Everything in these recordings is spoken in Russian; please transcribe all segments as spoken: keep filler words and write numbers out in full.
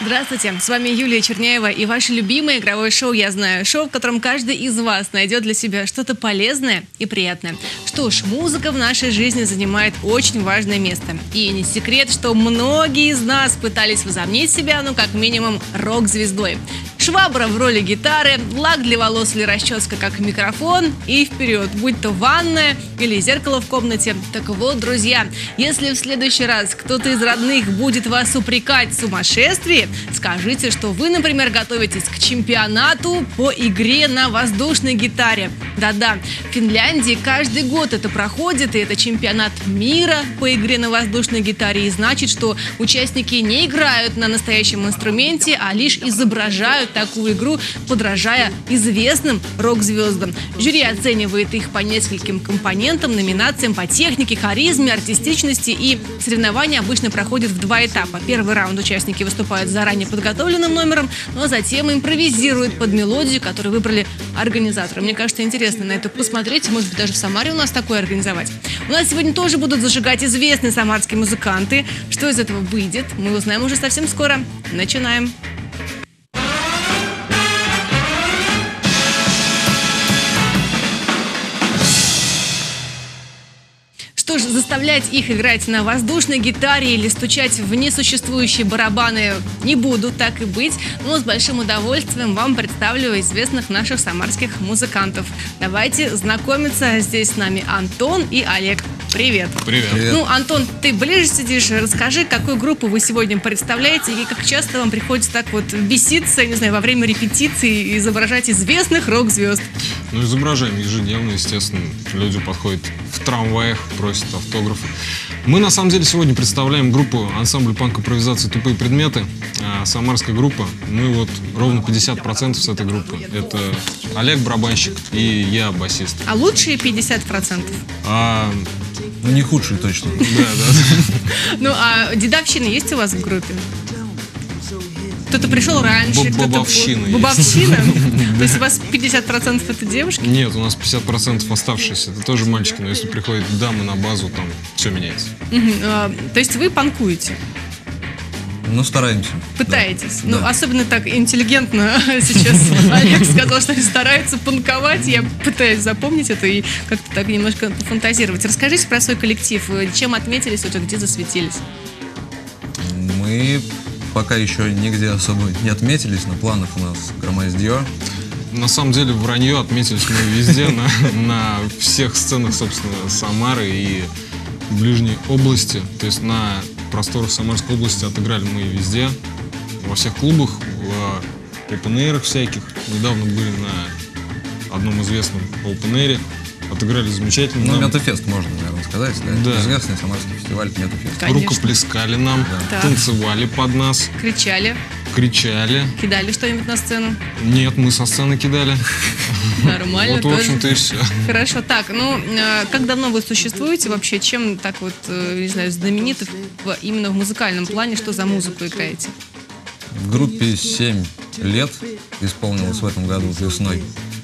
Здравствуйте, с вами Юлия Черняева и ваше любимое игровое шоу «Я знаю». Шоу, в котором каждый из вас найдет для себя что-то полезное и приятное. Что ж, музыка в нашей жизни занимает очень важное место. И не секрет, что многие из нас пытались возомнить себя, ну, как минимум, рок-звездой. Швабра в роли гитары, лак для волос или расческа как микрофон и вперед, будь то ванная или зеркало в комнате. Так вот, друзья, если в следующий раз кто-то из родных будет вас упрекать в сумасшествии, скажите, что вы, например, готовитесь к чемпионату по игре на воздушной гитаре. Да-да, в Финляндии каждый год это проходит, и это чемпионат мира по игре на воздушной гитаре. И значит, что участники не играют на настоящем инструменте, а лишь изображают такую игру, подражая известным рок-звездам. Жюри оценивает их по нескольким компонентам, номинациям по технике, харизме, артистичности, и соревнования обычно проходят в два этапа. Первый раунд участники выступают с заранее подготовленным номером, но затем импровизируют под мелодию, которую выбрали организаторы. Мне кажется, интересно на это посмотреть, может быть, даже в Самаре у нас такое организовать. У нас сегодня тоже будут зажигать известные самарские музыканты. Что из этого выйдет, мы узнаем уже совсем скоро. Начинаем. Что ж, заставлять их играть на воздушной гитаре или стучать в несуществующие барабаны не буду, так и быть, но с большим удовольствием вам представлю известных наших самарских музыкантов. Давайте знакомиться. Здесь с нами Антон и Олег. Привет. Привет. Привет. Ну, Антон, ты ближе сидишь. Расскажи, какую группу вы сегодня представляете и как часто вам приходится так вот беситься, не знаю, во время репетиции и изображать известных рок-звезд? Ну, изображаем ежедневно, естественно. Люди подходят в трамваях, просят автографы. Мы, на самом деле, сегодня представляем группу ансамбль панк-импровизации «Тупые предметы». А, самарская группа. Мы вот ровно пятьдесят процентов с этой группы. Это Олег барабанщик и я басист. А лучшие пятьдесят процентов? А... Ну, не худшие точно. Да, да. Ну, а дедовщина есть у вас в группе? Кто-то пришел раньше, кто-то... Бабовщина есть. Бабовщина? То есть у вас пятьдесят процентов это девушки? Нет, у нас пятьдесят процентов оставшиеся. Это тоже мальчики, но если приходят дамы на базу, там все меняется. То есть вы панкуете? Ну, стараемся. Пытаетесь. Да. Ну, Да. особенно так интеллигентно сейчас Олег сказал, что они стараются панковать. Я пытаюсь запомнить это и как-то так немножко пофантазировать. Расскажите про свой коллектив. Чем отметились, вот где засветились? Мы пока еще нигде особо не отметились. На планах у нас громоздье. На самом деле вранье, отметились мы везде, на, на всех сценах, собственно, Самары и ближней области. То есть на просторах Самарской области отыграли мы везде, во всех клубах, в опен-эйрах всяких. Недавно были на одном известном опен-эйре, отыграли замечательно. Ну, Нам Метафест, можно, наверное, сказать. Да? Да. Известный самарский фестиваль Метафест. Конечно. рукоплескали нам, Да. танцевали под нас, Кричали, кричали. кидали что-нибудь на сцену? Нет, мы со сцены кидали. Нормально. Вот, в тоже. общем-то, и все. Хорошо. Так, ну, э, как давно вы существуете вообще? Чем так вот, э, не знаю, знамениты в- именно в музыкальном плане? Что за музыку играете? В группе семь лет исполнилось в этом году весной.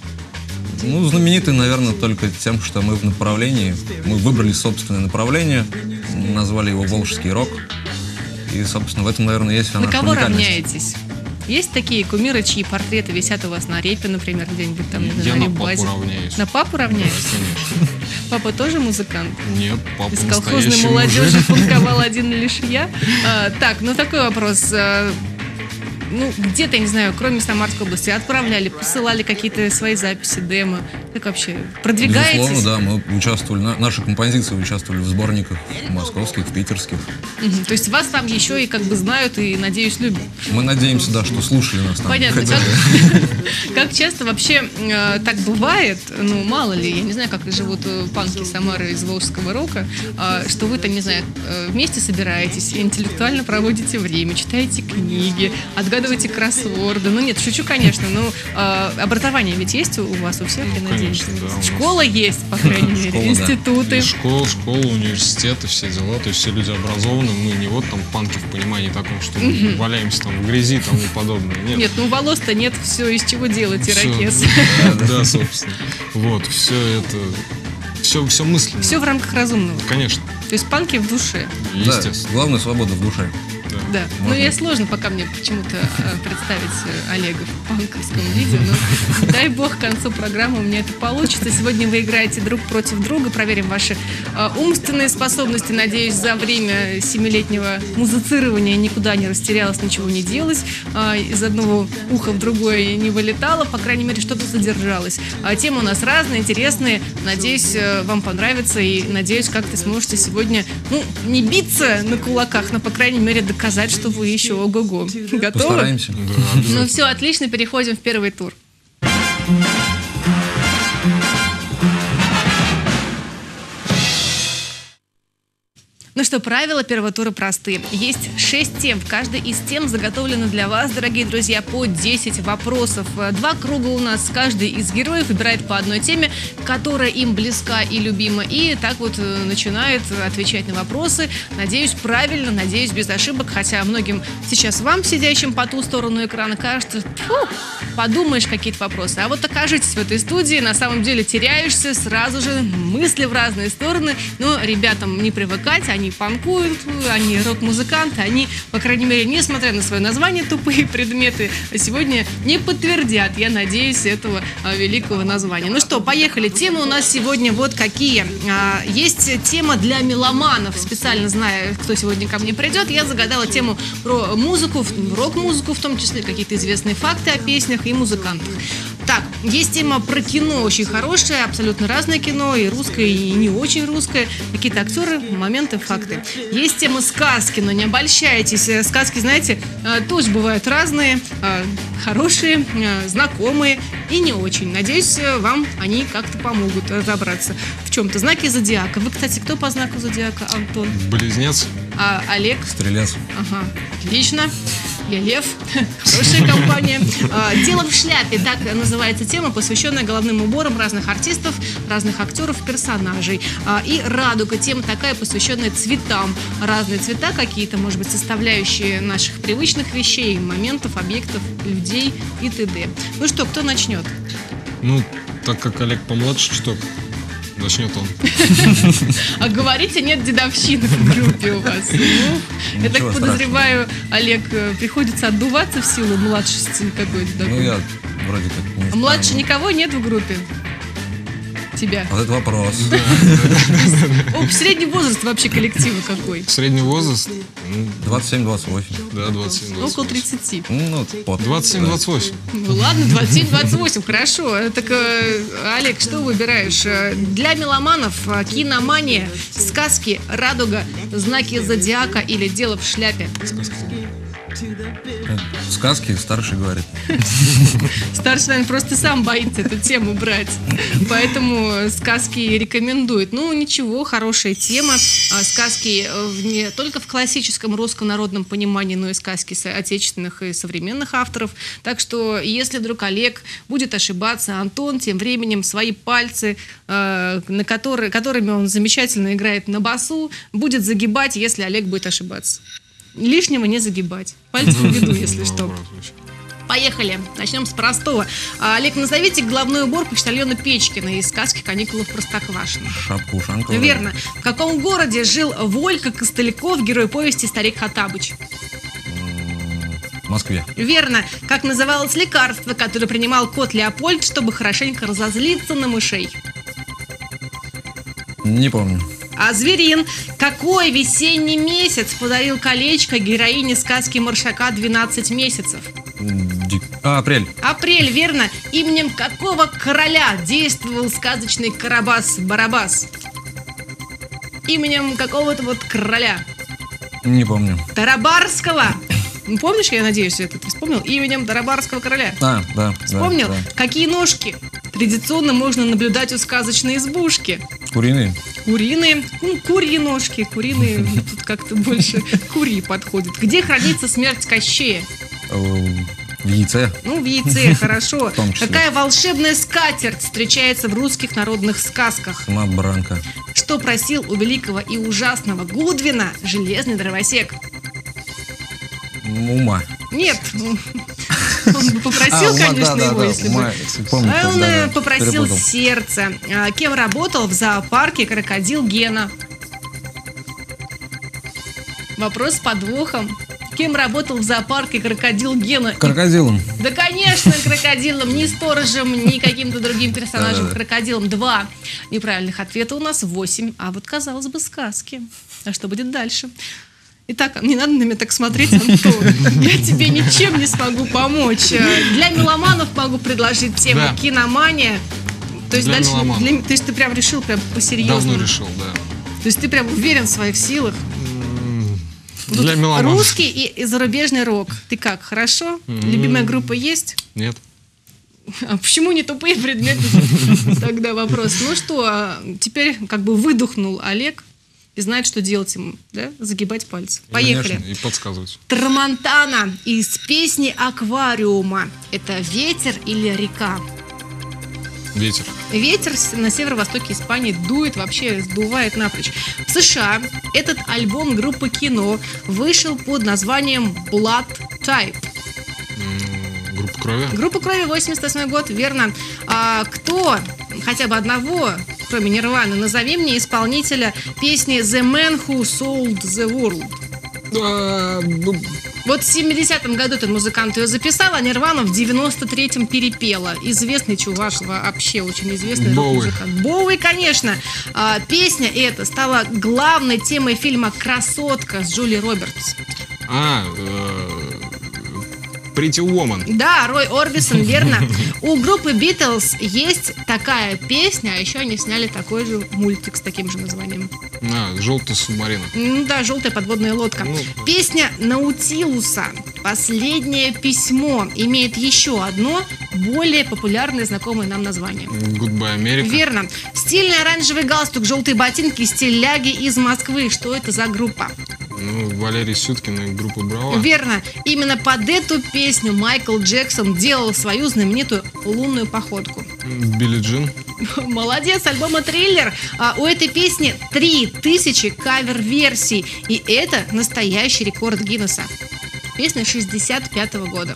Ну, знамениты, наверное, только тем, что мы в направлении, мы выбрали собственное направление, назвали его «Волжский рок». И, собственно, в этом, наверное, есть вся На наша кого уникальность. равняетесь? Есть такие кумиры, чьи портреты висят у вас на репе, например, где-нибудь там, не знаю, Я на на реп-базе? папу равняюсь. На папу равняетесь? Конечно. Папа тоже музыкант? Нет, папа Из колхозной настоящий молодежи мужик. панковал один лишь я. А, так, ну такой вопрос. А, ну, где-то, я не знаю, кроме Самарской области, отправляли, посылали какие-то свои записи, демо? Как вообще? Продвигаетесь? Безусловно, да, мы участвовали, на- наши композиции участвовали в сборниках московских, питерских. Мгм. То есть вас там еще и как бы знают и, надеюсь, любят. Мы надеемся, да, что слушали нас там. Понятно. хотя Как, бы. как часто вообще э, так бывает, ну, мало ли, я не знаю, как живут э, панки Самары из волжского рока, э, что вы-то, не знаю, э, вместе собираетесь, интеллектуально проводите время, читаете книги, отгадываете кроссворды. Ну, нет, шучу, конечно, но э, образование ведь есть у вас, у всех, я Ну, надеюсь. конечно, да, у нас. Школа есть, по крайней мере, Школа, да. институты. И школа, школа, университеты, все дела. То есть все люди образованы. Мы не вот там панки в понимании таком, что мы валяемся там в грязи и тому подобное. Нет. Нет, ну волос-то нет, все из чего делать, Всё, ирокез. Да, да, собственно. Вот, все это, все, все мысленно. Все в рамках разумного. Конечно, То есть панки в душе. Да, естественно. главное — свобода в душе. Да, Да, но Можно. я сложно пока мне почему-то э, представить э, Олега в панковском виде, но дай бог к концу программы у меня это получится. Сегодня вы играете друг против друга, проверим ваши э, умственные способности. Надеюсь, за время семилетнего музицирования никуда не растерялась, ничего не делась, э, из одного уха в другое не вылетала, по крайней мере, что-то задержалось. А темы у нас разные, интересные. Надеюсь, э, вам понравится, и надеюсь, как ты сможете сегодня, ну, не биться на кулаках, но, по крайней мере, доказать, что вы еще ого-го. Готовы? Постараемся. Да, обязательно. Ну все, отлично, переходим в первый тур. Ну что, правила первого тура простые. Есть шесть тем. В каждой из тем заготовлено для вас, дорогие друзья, по десять вопросов. Два круга у нас. Каждый из героев выбирает по одной теме, которая им близка и любима. И так вот э, начинает отвечать на вопросы. Надеюсь, правильно, надеюсь, без ошибок. Хотя многим сейчас вам, сидящим по ту сторону экрана, кажется, фу, подумаешь какие-то вопросы. А вот окажитесь в этой студии, на самом деле теряешься, сразу же мысли в разные стороны. Но ребятам не привыкать, они панкуют, они рок-музыканты, они, по крайней мере, несмотря на свое название, тупые предметы, сегодня не подтвердят, я надеюсь, этого а, великого названия. Ну что, поехали. Темы у нас сегодня вот какие. А, есть тема для меломанов. Специально зная, кто сегодня ко мне придет, я загадала тему про музыку, рок-музыку, в том числе какие-то известные факты о песнях и музыкантах. Так, есть тема про кино, очень хорошее, абсолютно разное кино, и русское, и не очень русское. Какие-то актеры, моменты, факты. Есть тема сказки, но не обольщайтесь. Сказки, знаете, тоже бывают разные, хорошие, знакомые и не очень. Надеюсь, вам они как-то помогут разобраться в чем-то. Знаки зодиака. Вы, кстати, кто по знаку зодиака, Антон? Близнец. А Олег? Стрелец. Ага, отлично. Я лев. Хорошая компания. А, «Дело в шляпе» — так называется тема, посвященная головным уборам разных артистов, разных актеров, персонажей. А, и «Радуга» — тема такая, посвященная цветам. Разные цвета какие-то, может быть, составляющие наших привычных вещей, моментов, объектов, людей и т.д. Ну что, кто начнет? Ну, так как Олег помладше чуток, начнет он. А говорите, нет дедовщины в группе у вас. Ну, я так Ничего подозреваю, Олег, э, приходится отдуваться в силу младшести какой-то Ну, такой. я вроде как не А младше знаю. никого нет в группе? Тебя. Вот это вопрос. О, средний возраст вообще коллектива какой? Средний возраст, ну, двадцать семь двадцать восемь. да, двадцать семь двадцать Около восемь. тридцати. Ну, под. двадцать семь двадцать восемь. Ну ладно, двадцать семь двадцать восемь, хорошо. Так, э, Олег, что выбираешь? Э, Для меломанов э, киномания, сказки, радуга, знаки зодиака или дело в шляпе? Сказки старший говорит. Старший, наверное, просто сам боится эту тему брать. Поэтому сказки рекомендует. Ну, ничего, хорошая тема. А сказки э, в- не только в классическом русском народном понимании, но и сказки со- отечественных и современных авторов. Так что, если вдруг Олег будет ошибаться, Антон тем временем свои пальцы, э, на которые, которыми он замечательно играет на басу, будет загибать, если Олег будет ошибаться. Лишнего не загибать. Пальцы в виду, если что. Поехали. Начнем с простого. А, Олег, назовите головной убор почтальона Печкина из сказки «Каникулы в Простоквашино». Шапка-ушанка. Верно. В каком городе жил Волька Костыляков, герой повести «Старик Хоттабыч»? В Москве. Верно. Как называлось лекарство, которое принимал кот Леопольд, чтобы хорошенько разозлиться на мышей? Не помню. А Зверин. Какой весенний месяц подарил колечко героине сказки Маршака «двенадцать месяцев»? Дик- А, апрель. Апрель, верно. Именем какого короля действовал сказочный Карабас-Барабас? Именем какого-то вот короля. Не помню. Тарабарского. Ну, помнишь, я надеюсь, это ты вспомнил? Именем Тарабарского короля. А, да. да, Вспомнил? да. Какие ножки традиционно можно наблюдать у сказочной избушки? Куриные. Куриные, ну, курьи ножки, куриные, ну, тут как-то больше курьи подходят. Где хранится смерть Кощея? Э, В яйце. Ну, в яйце, хорошо. том числе. Какая волшебная скатерть встречается в русских народных сказках? Сама баранка. Что просил у великого и ужасного Гудвина железный дровосек? Ума. Нет, он бы попросил, А, ума, конечно, да, его, да, да, если бы... ума, помню, А он да, э, да, попросил перепутал. сердце. А, Кем работал в зоопарке крокодил Гена? Вопрос с подвохом. Кем работал в зоопарке крокодил Гена? Крокодилом. Да, конечно, крокодилом, не сторожем, ни каким-то другим персонажем, Да-да-да. крокодилом. Два неправильных ответа у нас, восемь. А вот, казалось бы, сказки. А что будет дальше? Итак, не надо на меня так смотреть, Антон. Я тебе ничем не смогу помочь. Для меломанов могу предложить тему Да. киномания. То есть Для дальше, меломанов. для- то есть ты прям решил прям по-серьезному. Давно решил, да. То есть ты прям уверен в своих силах. Для Тут меломанов. русский и, и зарубежный рок. Ты как, хорошо? Любимая группа есть? Нет. А почему не тупые предметы? Тогда вопрос. Ну что, теперь как бы выдохнул Олег и знает, что делать ему, да? Загибать пальцы. Поехали. Конечно, и подсказывать. Трамонтана из песни «Аквариума». Это ветер или река? Ветер. Ветер с- на северо-востоке Испании дует, вообще сдувает напрочь. В США этот альбом группы Кино вышел под названием Blood Type. М, Группа крови. Группа крови, восемьдесят восьмой год, верно. А кто, хотя бы одного, кроме Нирваны, назови мне исполнителя песни The Man Who Sold the World. А, ну, Вот в семидесятом году этот музыкант ее записал, а Нирвана в девяносто третьем перепела. Известный чувак, вообще очень известный Боуи. рок-музыкант. Боуи, конечно. А, песня эта стала главной темой фильма «Красотка» с Джули Робертс. а, Pretty Woman. Да, Рой Орбисон, верно. У группы Beatles есть такая песня, а еще они сняли такой же мультик с таким же названием. А, желтая субмарина. Ну да, «Желтая подводная лодка». Ну. Песня Наутилуса «Последнее письмо» имеет еще одно более популярное, знакомое нам название. Goodbye, Америка. Верно. Стильный оранжевый галстук, желтые ботинки, стиляги из Москвы. Что это за группа? Ну, Валерий Сюткин и группа Брава. Верно. Именно под эту песню Майкл Джексон делал свою знаменитую лунную походку. Билли Джин. Молодец, альбома «Триллер». А у этой песни три тысячи кавер-версий. И это настоящий рекорд Гиннесса. Песня шестьдесят пятого года.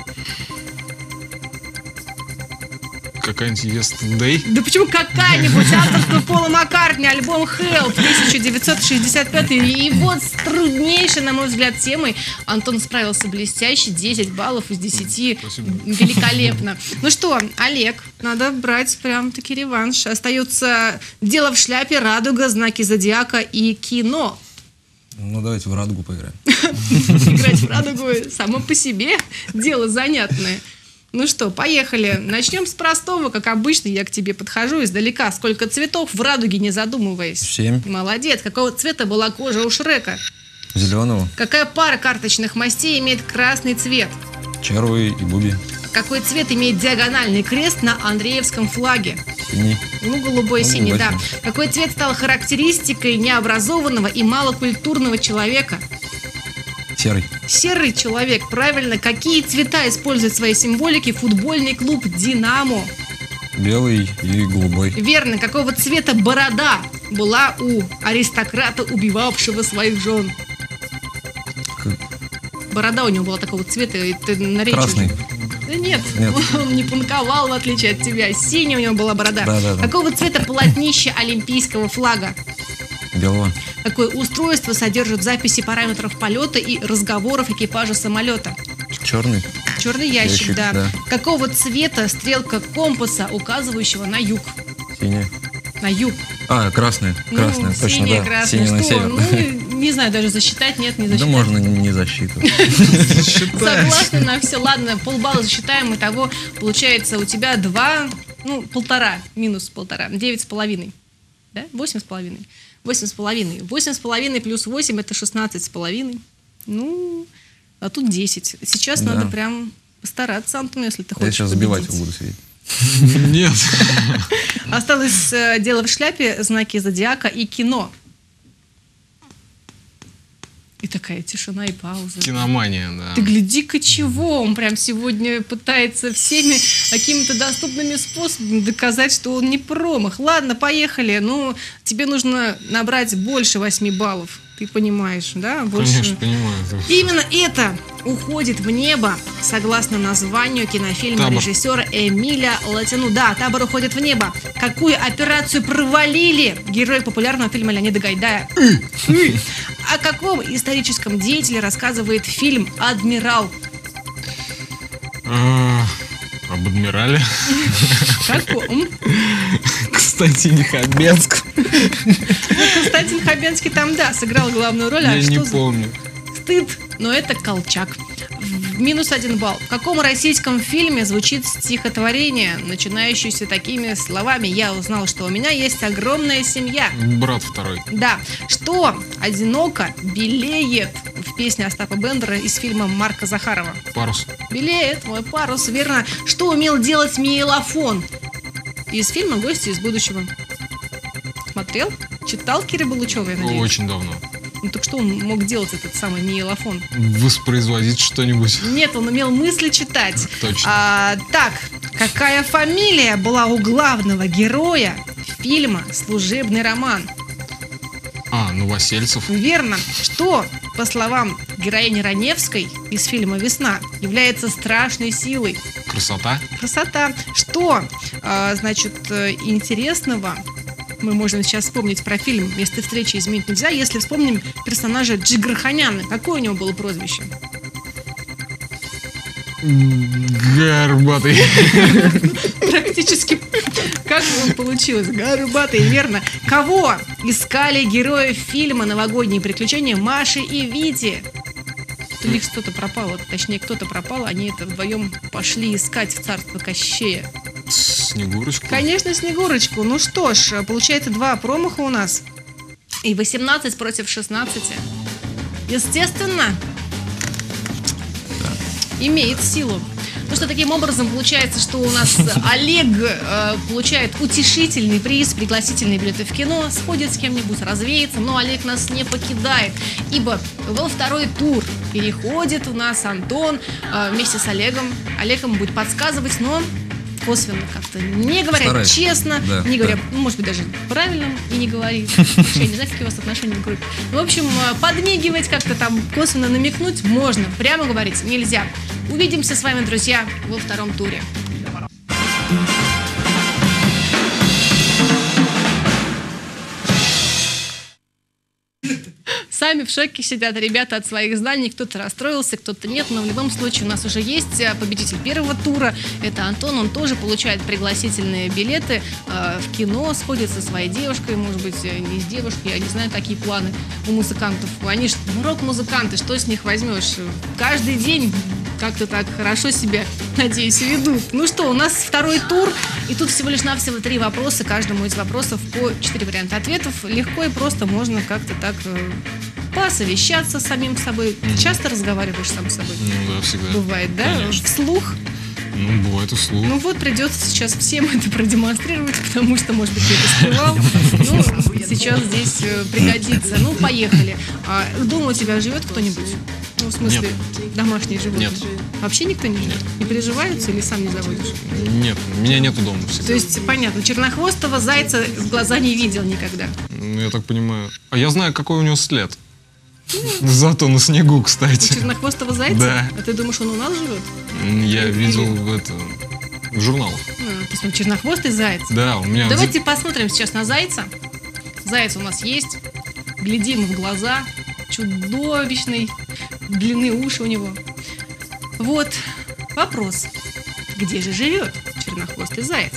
Какая-нибудь Yesterday. Да почему какая-нибудь? Авторство Пола Маккартни, альбом «Help» тысяча девятьсот шестьдесят пятый. И вот с труднейшей, на мой взгляд, темой Антон справился блестяще. десять баллов из десяти. Спасибо. Великолепно. Ну что, Олег, надо брать прям-таки реванш. Остается «Дело в шляпе», «Радуга», «Знаки зодиака» и «Кино». Ну, давайте в радугу поиграем. Играть в «Радугу» само по себе дело занятное. Ну что, поехали. Начнем с простого, как обычно. Я к тебе подхожу издалека. Сколько цветов в радуге, не задумываясь? Семь. Молодец. Какого цвета была кожа у Шрека? Зеленого, Какая пара карточных мастей имеет красный цвет? червый и буби. Какой цвет имеет диагональный крест на Андреевском флаге? Синий. Ну, голубой, Ну, синий, да. голубой, Какой цвет стал характеристикой необразованного и малокультурного человека? Серый. Серый человек, правильно. Какие цвета использует в своей символике футбольный клуб «Динамо»? Белый и голубой. Верно. Какого цвета борода была у аристократа, убивавшего своих жен? К- Борода у него была такого цвета. и ты на речи Красный. уже- Да нет, Нет. он не панковал, в отличие от тебя. Синяя у него была борода. Да-да-да. Какого цвета полотнище олимпийского флага? Белого. Какое устройство содержит записи параметров полета и разговоров экипажа самолета? Черный. Черный ящик, Ящик, да. да. Какого цвета стрелка компаса, указывающего на юг? Синий. На юг. А, красный. Красный, ну, точно, синяя, да. красная. Синий на Что? север. Ну, не знаю, даже засчитать, нет, не Да засчитать. можно не засчитывать. Согласна на все. Ладно, полбалла засчитаем. Итого получается у тебя два, ну, полтора, минус полтора, девять с половиной. Да? Восемь с половиной. Восемь с половиной. Восемь с половиной плюс восемь это шестнадцать с половиной. Ну, а тут десять. Сейчас Да. надо прям постараться, Антон, если ты Я хочешь сейчас забивать победить. его буду сидеть. Нет. Осталось э, «Дело в шляпе», «Знаки зодиака» и «Кино». И такая тишина и пауза. Киномания, да. Ты гляди-ка чего, он прям сегодня пытается всеми какими-то доступными способами доказать, что он не промах. Ладно, поехали. Ну, тебе нужно набрать больше восьми баллов. Ты понимаешь, да? Больше. Конечно, понимаю. Именно это уходит в небо, согласно названию кинофильма «Табор». режиссера Эмиля Латину. Да, «Табор» уходит в небо. Какую операцию провалили герои популярного фильма Леонида Гайдая? О каком историческом деятеле рассказывает фильм «Адмирал»? А, об адмирале. Каком? Константине Хабенском. Константин Хабенский там, да, сыграл главную роль. Я а не что за- помню. Стыд, но это Колчак. В- Минус один балл. В каком российском фильме звучит стихотворение, начинающееся такими словами: «Я узнал, что у меня есть огромная семья». Брат второй. Да. Что одиноко белеет в песне Остапа Бендера из фильма Марка Захарова? Парус. Белеет мой парус, верно. Что умел делать Миелофон? Из фильма «Гости из будущего». Смотрел? Читал Кирилл Булычева, я надеюсь? Очень давно. Ну так что он мог делать, этот самый Миелофон? Воспроизводить что-нибудь. Нет, он умел мысли читать. Точно. А, так, какая фамилия была у главного героя фильма «Служебный роман»? А, Новосельцев. Верно. Что, по словам героини Раневской из фильма «Весна», является страшной силой? Красота. Красота. Что, а, значит, э, интересного мы можем сейчас вспомнить про фильм «Место встречи изменить нельзя», если вспомним персонажа Джигарханяна. Какое у него было прозвище? Горбатый. Практически. Как он получилось? Горбатый, верно. Кого искали герои фильма «Новогодние приключения» Маши и Вити? У них что-то пропало, точнее, кто-то пропал, они это вдвоем пошли искать в царство Кощея. Снегурочку. Конечно, Снегурочку. Ну что ж, получается два промаха у нас. И восемнадцать против шестнадцати. Естественно, имеет силу. Ну что, таким образом получается, что у нас Олег э, получает утешительный приз, пригласительные билеты в кино, сходит с кем-нибудь, развеется, но Олег нас не покидает, ибо во второй тур переходит у нас Антон э, вместе с Олегом. Олег ему будет подсказывать, но косвенно как-то не говоря Стараюсь. честно, Да, не говоря, да. ну, может быть, даже правильно и не говорит. Вообще, я не знаю, какие у вас отношения в группе. В общем, э, подмигивать, как-то там косвенно намекнуть можно, прямо говорить нельзя. Увидимся с вами, друзья, во втором туре. Сами в шоке сидят ребята от своих знаний. Кто-то расстроился, кто-то нет. Но в любом случае у нас уже есть победитель первого тура. Это Антон. Он тоже получает пригласительные билеты э, в кино. Сходит со своей девушкой. Может быть, не с девушкой. Я не знаю, какие планы у музыкантов. Они же ну, рок-музыканты. Что с них возьмешь? Каждый день как-то так хорошо себя, надеюсь, ведут. Ну что, у нас второй тур. И тут всего лишь навсего три вопроса. Каждому из вопросов по четыре варианта ответов. Легко и просто можно как-то так... Э, посовещаться с самим собой. Мгм. Часто разговариваешь сам с собой? Ну да, всегда. Бывает, да? Конечно. Вслух? Ну, бывает и вслух. Ну вот, придется сейчас всем это продемонстрировать, потому что, может быть, кто-то скрывал. Ну, сейчас здесь э, пригодится. Ну, поехали. А, дома у тебя живет кто-нибудь? Ну, в смысле, домашние животные? Нет. Вообще никто не живет? Нет. Не переживаются или сам не заводишь? Нет, меня нету дома всегда. То есть, понятно, чернохвостого зайца в глаза не видел никогда. Ну, я так понимаю. А я знаю, какой у него след. Зато на снегу, У кстати. чернохвостого зайца? Да. А ты думаешь, он у нас живет? Я видел в это в журналах. А, то есть он чернохвостый заяц? Да, у меня... Давайте посмотрим сейчас на зайца. Заяц у нас есть. Глядим в глаза. Чудовищной длины уши у него. Вот вопрос. Где же живет чернохвостый заяц?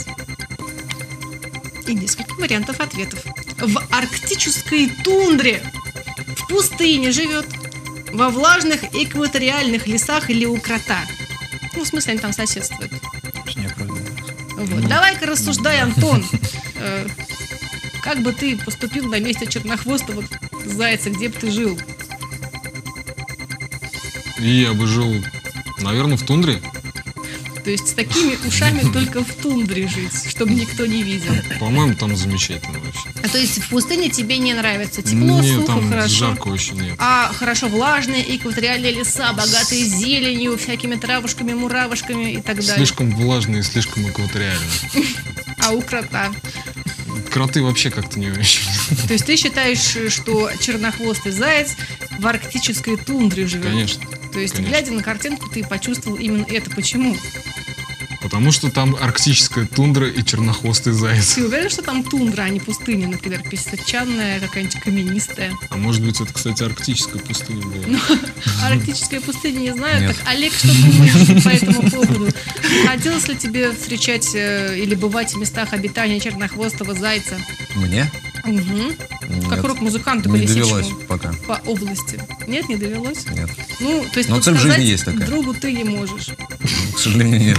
И несколько вариантов ответов. В арктической тундре. В пустыне живет. Во влажных экваториальных лесах или у крота. Ну, в смысле, они там соседствуют. Не оправдываюсь. Вот. Давай-ка рассуждай, Антон. Э, Как бы ты поступил на месте чернохвостого зайца, где бы ты жил? И я бы жил, наверное, в тундре. То есть с такими ушами только в тундре жить, чтобы никто не видел. По-моему, там замечательно вообще. А то есть в пустыне тебе не нравится? Тепло, Нет, сухо, там хорошо. жарко очень нет. А хорошо влажные экваториальные леса, богатые зеленью, всякими травушками, муравушками и так далее. Слишком влажно и слишком экваториально. А у крота? Кроты вообще как-то не очень. То есть ты считаешь, что чернохвостый заяц в арктической тундре живет? Конечно. То есть, конечно. глядя на картинку, ты почувствовал именно это. Почему? Потому Потому что там арктическая тундра и чернохвостый заяц. Ты уверен, что там тундра, а не пустыня, например, песчаная, какая-нибудь каменистая? А может быть, это, кстати, арктическая пустыня была? Ну, арктическая пустыня не знаю. Нет. Так, Олег, что думаешь по этому поводу? Хотелось ли тебе встречать э, или бывать в местах обитания чернохвостого зайца? Мне? Угу. Как Нет. рок-музыканту Не колесничему довелось пока. по области. Нет, не довелось? Нет. Ну, то есть Но цель в подсказать жизни есть такая. другу ты не можешь. К сожалению, нет.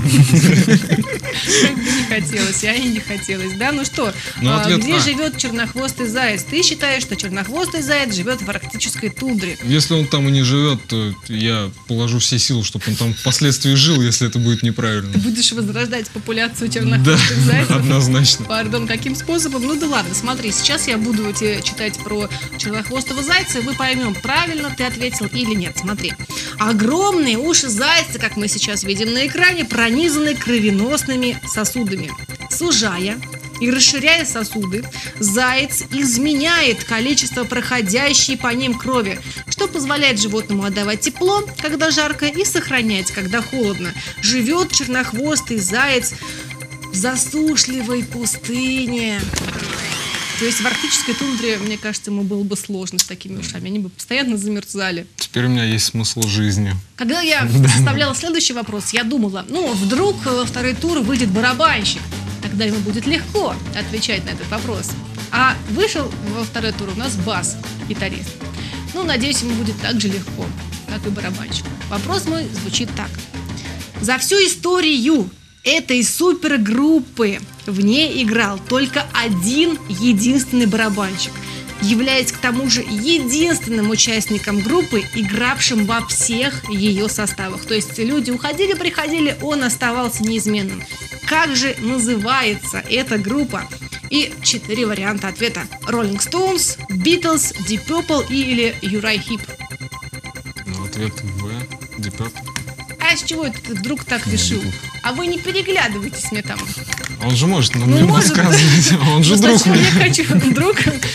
Как бы не хотелось, я и не хотелось. Да, ну что, Ну, а, ответ где А. живет чернохвостый заяц? Ты считаешь, что чернохвостый заяц живет в арктической тундре? Если он там и не живет, то я положу все силы, чтобы он там впоследствии жил, если это будет неправильно. Ты будешь возрождать популяцию Да, чернохвостых зайцев? однозначно. Пардон, каким способом? Ну да ладно, смотри, сейчас я буду тебе читать про чернохвостого зайца, и мы поймем, правильно ты ответил или нет. Смотри. Огромные уши зайца, как мы сейчас видим на экране, пронизаны кровеносными сосудами. Сужая и расширяя сосуды, заяц изменяет количество проходящей по ним крови, что позволяет животному отдавать тепло, когда жарко, и сохранять, когда холодно. Живет чернохвостый заяц в засушливой пустыне. То есть в арктической тундре, мне кажется, ему было бы сложно с такими ушами. Они бы постоянно замерзали. Теперь у меня есть смысл жизни. Когда я составляла следующий вопрос, я думала, ну, вдруг во второй тур выйдет барабанщик. Тогда ему будет легко отвечать на этот вопрос. А вышел во второй тур у нас бас-гитарист. Ну, надеюсь, ему будет так же легко, как и барабанщику. Вопрос мой звучит так. За всю историю этой супергруппы в ней играл только один единственный барабанщик, являясь к тому же единственным участником группы, игравшим во всех ее составах. То есть люди уходили, приходили, он оставался неизменным. Как же называется эта группа? И четыре варианта ответа. Rolling Stones, Beatles, Deep Purple или Uriah Heep. Ну, ответ В. Deep Purple. А с чего это ты вдруг так решил? А вы не переглядывайтесь мне там. Он же может нам Ну, мне может. подсказывать. Он же Ну, друг сначала мне. я хочу, друг,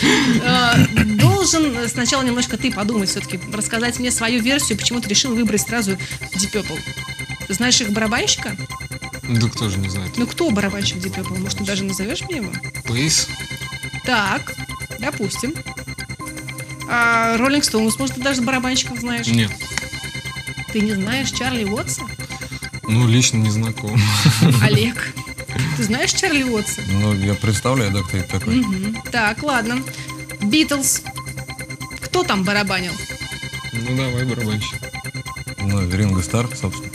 э, должен сначала немножко ты подумать все-таки, рассказать мне свою версию, почему ты решил выбрать сразу Deep Purple. Ты знаешь их барабанщика? Да кто же не знает. Ну, кто барабанщик Deep Purple? Может, ты даже назовешь мне его? Пейс? Так, допустим. А Rolling Stones, может, ты даже барабанщиков знаешь? Нет. Ты не знаешь Чарли Уотса? Ну, лично не знаком. Олег, ты знаешь Чарли Уотса? Ну, я представляю, да, кто это такой. Мгм. Так, ладно. Битлз. Кто там барабанил? Ну, давай, барабанщик. Ну, Ринго Стар, собственно.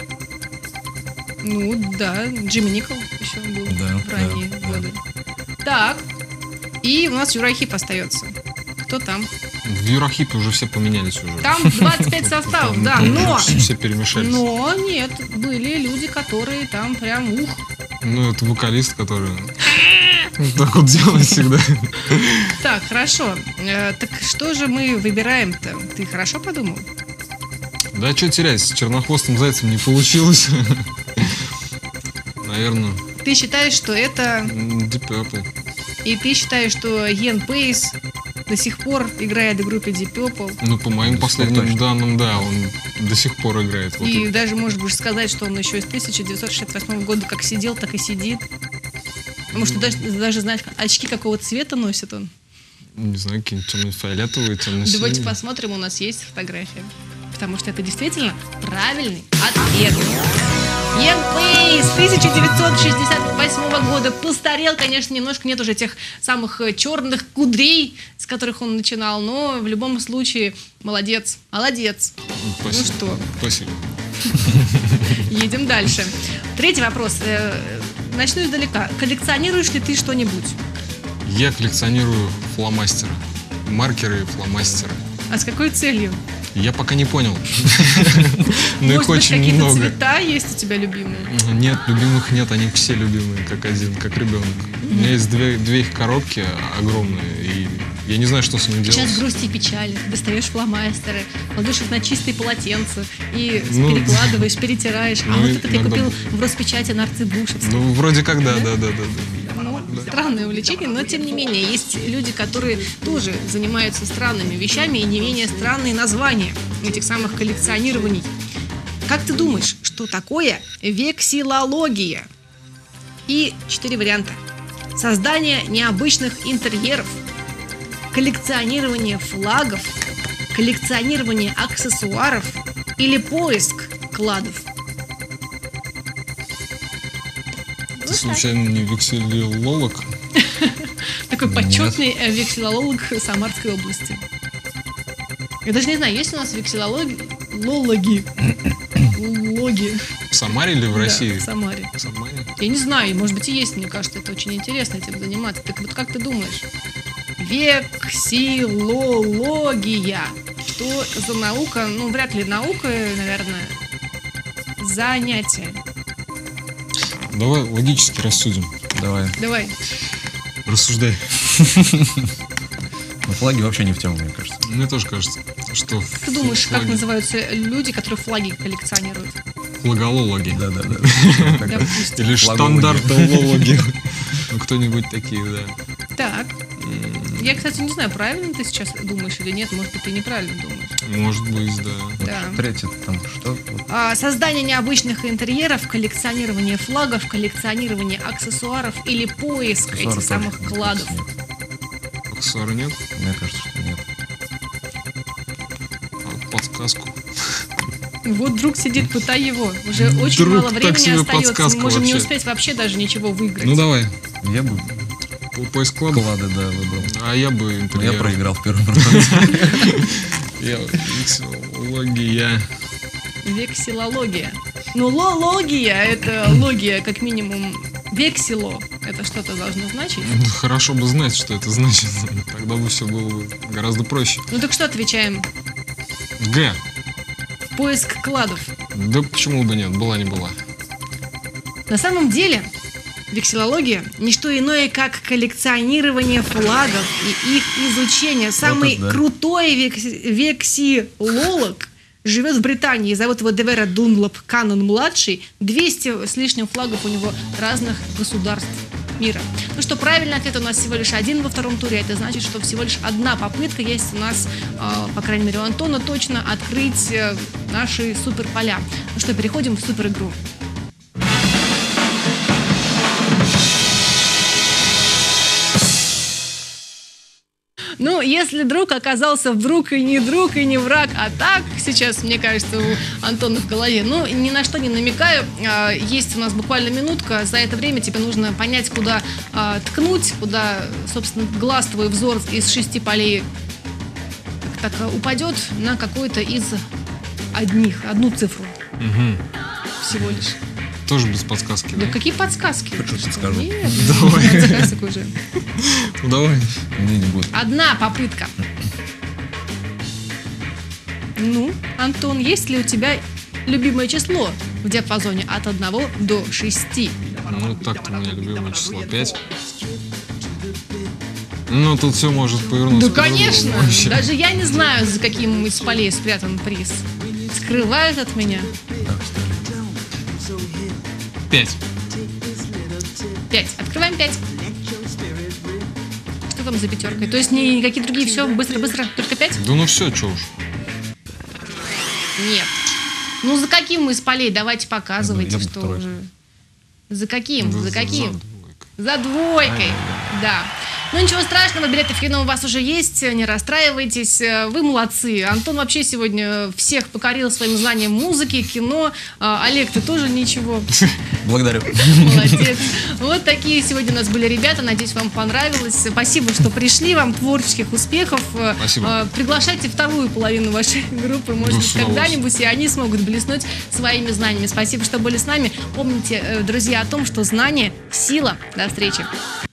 Ну, да, Джимми Никол еще был Да, в ранние да, годы. Так, и у нас Uriah Heep остается. Кто там? В Юрахипе уже все поменялись уже. Там двадцать пять составов, Там, да, там но... все перемешались. Но нет, были люди, которые там прям ух. Ну, это вокалист, который так вот делает всегда. Так, хорошо. Э, так что же мы выбираем-то? Ты хорошо подумал? Да, что терять, с чернохвостым зайцем не получилось. Наверное, Ты считаешь, что это... Deep Purple. И ты считаешь, что Йен Пейс до сих пор играет в группе Deep Purple? Ну, по моим До сих пор последним точно. данным, да, он до сих пор играет. Вот И это. даже можешь будешь сказать, что он еще из тысяча девятьсот шестьдесят восьмого года как сидел, так и сидит. Потому что даже, даже знаешь, очки какого цвета носит он. Не знаю, какие-нибудь темно-фиолетовые, темно-синие. Давайте посмотрим, у нас есть фотография. Потому что это действительно правильный ответ. Йен Пейс тысяча девятьсот шестьдесят восьмого года. Постарел, конечно, немножко. Нет уже тех самых э, черных кудрей, с которых он начинал. Но в любом случае, молодец. Молодец. Спасибо. Ну что? Спасибо. Едем дальше. Третий вопрос. Э, Начну издалека. Коллекционируешь ли ты что-нибудь? Я коллекционирую фломастеры. Маркеры и фломастеры. А с какой целью? Я пока не понял. Но их Может быть, очень какие-то много. цвета есть у тебя любимые? Нет, любимых нет, они все любимые, как один, как ребенок. У меня есть две, две их коробки огромные, и я не знаю, что с ними делать. Сейчас грусти и печали. Достаешь фломастеры, кладешь их на чистые полотенца и Ну, перекладываешь, перетираешь. А ну, вот это ты иногда- купил в Роспечати на Арцебушевской. Ну, вроде как да, да, да, да. да. Ну, странное увлечение, но тем не менее, есть люди, которые тоже занимаются странными вещами и не менее странные названия этих самых коллекционирований. Как ты думаешь, что такое вексилология? И четыре варианта. Создание необычных интерьеров, коллекционирование флагов, коллекционирование аксессуаров или поиск кладов. Ты случайно не векселолог? Такой почетный э, векселолог Самарской области. Я даже не знаю, есть у нас векселологи? Лологи. Логи. В Самаре или в Да, России? в Самаре. В Самаре? Я не знаю, может быть и есть, мне кажется, это очень интересно этим заниматься. Так вот как ты думаешь? Вексилология. Что за наука? Ну, вряд ли наука, наверное. Занятие. Давай логически рассудим. Давай. Давай. Рассуждай. Ну, флаги вообще не в тему, мне кажется. Мне тоже кажется, что... Ты думаешь, как флаги- называются люди, которые флаги коллекционируют? Флаголологи. Да-да-да. Допустим. Или Флагологи. штандартологи. Ну, кто-нибудь такие, да. Так. Я, кстати, не знаю, правильно ты сейчас думаешь или нет. Может быть, ты неправильно думаешь. Может быть, да. Да. Третий там что? Вот. А, создание необычных интерьеров, коллекционирование флагов, коллекционирование аксессуаров или поиск Аксессуары этих самых тоже, мне кладов. кажется, нет. Аксессуара нет? Мне кажется, что нет. А подсказку. Вот друг сидит, пытай его. Уже очень Друг, мало так времени себе остается. Мы подсказка можем не вообще. успеть вообще даже ничего выиграть. Ну, давай. Я бы По- Поиск кладов. клады, да, выбрал. А я бы Но я интерьер. проиграл в первом раунде. Я векселология. Вексилология. Ну, лология — это логия, как минимум. Вексило — это что-то должно значить. Ну, хорошо бы знать, что это значит. Тогда бы все было бы гораздо проще. Ну так что отвечаем? Г. Поиск кладов. Да почему бы нет? Была не была. На самом деле, вексилология – не что иное, как коллекционирование флагов и их изучение. Самый это да. крутой векс- вексилолог живет в Британии. Зовут его Девера Дунлоп Каннон-младший. двести с лишним флагов у него разных государств мира. Ну что, правильный ответ у нас всего лишь один во втором туре. Это значит, что всего лишь одна попытка есть у нас, э, по крайней мере у Антона точно, открыть э, наши суперполя. Ну что, переходим в суперигру. Ну, если друг оказался вдруг и не друг, и не враг, а так, сейчас, мне кажется, у Антона в голове, ну, ни на что не намекаю, а, есть у нас буквально минутка, за это время тебе нужно понять, куда а, ткнуть, куда, собственно, глаз твой, взор из шести полей так, так, упадет на какой-то из одних, одну цифру Мгм. всего лишь. Тоже без подсказки, Да да? какие подсказки? Хоть что-то Что? скажу. Нет, Давай. подсказок уже. Ну давай. Мне не будет. Одна попытка. Ну, Антон, есть ли у тебя любимое число в диапазоне от одного до шести? Ну так-то у меня любимое число пять. Ну тут все может повернуться. Да, по-другому конечно. вообще. Даже я не знаю, за каким из полей спрятан приз. Скрывают от меня. Так, что ли? Пять. Пять. Открываем пять. Что там за пятеркой? То есть ни- никакие другие, все, быстро-быстро, только пять? Да ну все, че уж. Нет. Ну, за каким из полей? Давайте показывайте, Я бы что второй. уже. За каким? Да За за каким? двойкой. За двойкой, да. Ну ничего страшного, билеты в кино у вас уже есть, не расстраивайтесь, вы молодцы. Антон вообще сегодня всех покорил своим знанием музыки, кино. А, Олег, ты тоже ничего, Благодарю. молодец. Вот такие сегодня у нас были ребята, надеюсь, вам понравилось. Спасибо, что пришли, вам творческих успехов. Спасибо. А, Приглашайте вторую половину вашей группы, может Да, быть, с удовольствием. когда-нибудь, и они смогут блеснуть своими знаниями. Спасибо, что были с нами. Помните, э, друзья, о том, что знание – сила. До встречи.